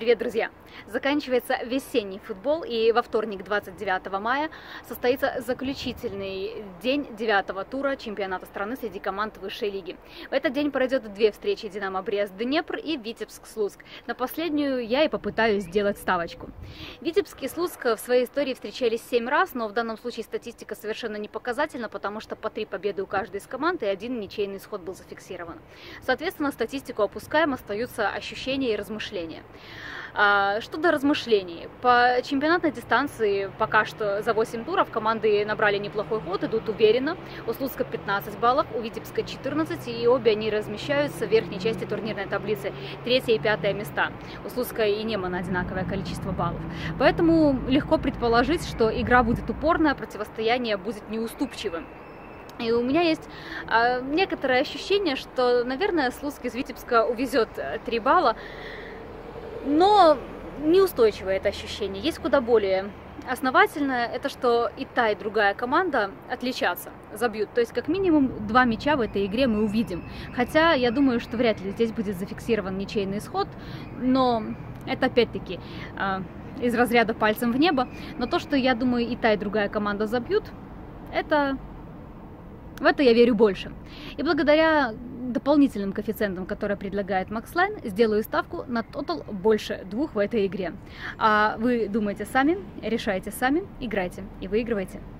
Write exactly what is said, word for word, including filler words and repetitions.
Привет, друзья! Заканчивается весенний футбол, и во вторник, двадцать девятого мая, состоится заключительный день девятого тура чемпионата страны среди команд высшей лиги. В этот день пройдет две встречи: Динамо Брест-Днепр и Витебск-Слуцк. На последнюю я и попытаюсь сделать ставочку. Витебск и Слуцк в своей истории встречались семь раз, но в данном случае статистика совершенно не показательна, потому что по три победы у каждой из команд и один ничейный исход был зафиксирован. Соответственно, статистику опускаем, остаются ощущения и размышления. Что до размышлений, по чемпионатной дистанции пока что за восемь туров команды набрали неплохой ход, идут уверенно. У Слуцка пятнадцать баллов, у Витебска четырнадцать, и обе они размещаются в верхней части турнирной таблицы, третье и пятое места. У Слуцка и Немана одинаковое количество баллов. Поэтому легко предположить, что игра будет упорная, противостояние будет неуступчивым. И у меня есть э, некоторое ощущение, что, наверное, Слуцк из Витебска увезет три балла. Но неустойчивое это ощущение. Есть куда более основательное, это что и та, и другая команда отличатся, забьют. То есть как минимум два мяча в этой игре мы увидим. Хотя я думаю, что вряд ли здесь будет зафиксирован ничейный исход, но это опять-таки э, из разряда пальцем в небо. Но то, что я думаю и та, и другая команда забьют, это... в это я верю больше. И благодаря дополнительным коэффициентам, которые предлагает Макслайн, сделаю ставку на тотал больше двух в этой игре. А вы думаете сами, решайте сами, играйте и выигрывайте.